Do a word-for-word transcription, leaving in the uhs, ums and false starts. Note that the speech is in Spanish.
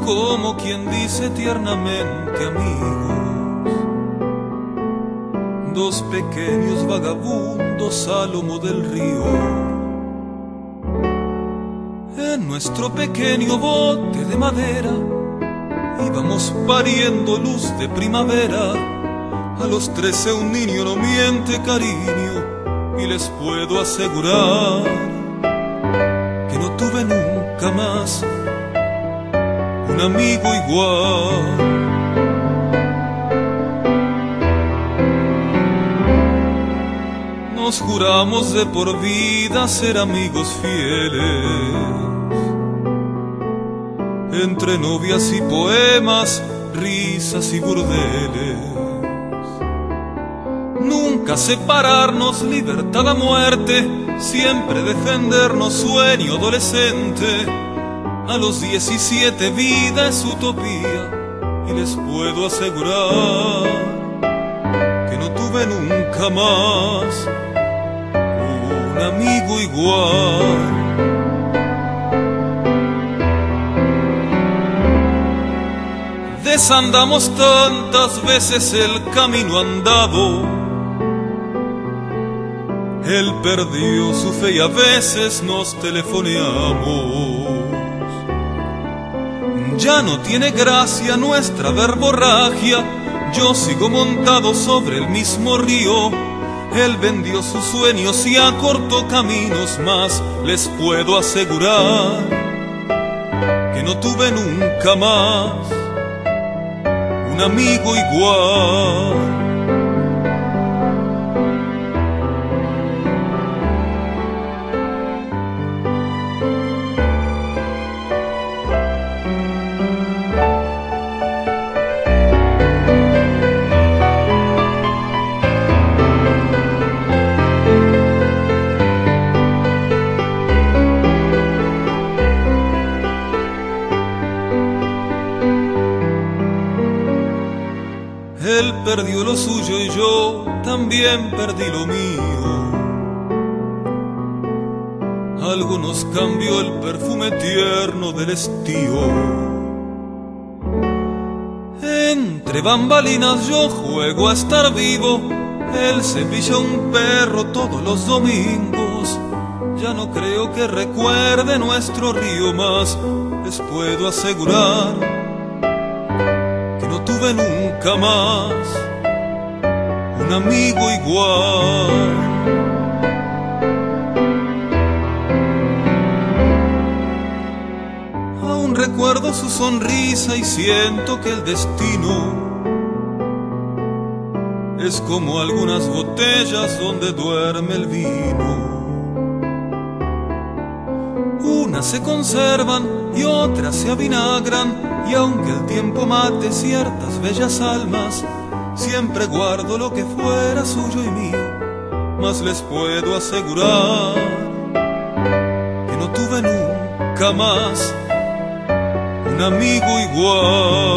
como quien dice tiernamente amigos, dos pequeños vagabundos a lomo del río. En nuestro pequeño bote de madera íbamos pariendo luz de primavera. A los trece un niño no miente, cariño, y les puedo asegurar que no tuve nunca más un amigo igual. Nos juramos de por vida ser amigos fieles, entre novias y poemas, risas y burdeles. Nunca separarnos, libertad a muerte, siempre defendernos, sueño adolescente. A los diecisiete vida es utopía, y les puedo asegurar que no tuve nunca más un amigo igual. Desandamos tantas veces el camino andado, él perdió su fe y a veces nos telefoneamos. Ya no tiene gracia nuestra verborragia, yo sigo montado sobre el mismo río. Él vendió sus sueños y acortó caminos, más les puedo asegurar que no tuve nunca más un amigo igual. Él perdió lo suyo y yo también perdí lo mío. Algo nos cambió el perfume tierno del estío. Entre bambalinas yo juego a estar vivo, él cepilla un perro todos los domingos. Ya no creo que recuerde nuestro río, más les puedo asegurar que no tuve nunca más un amigo igual. Aún recuerdo su sonrisa y siento que el destino es como algunas botellas donde duerme el vino. Unas se conservan y otras se avinagran, y aunque el tiempo mate ciertas bellas almas, siempre guardo lo que fuera suyo y mío, mas les puedo asegurar que no tuve nunca más un amigo igual.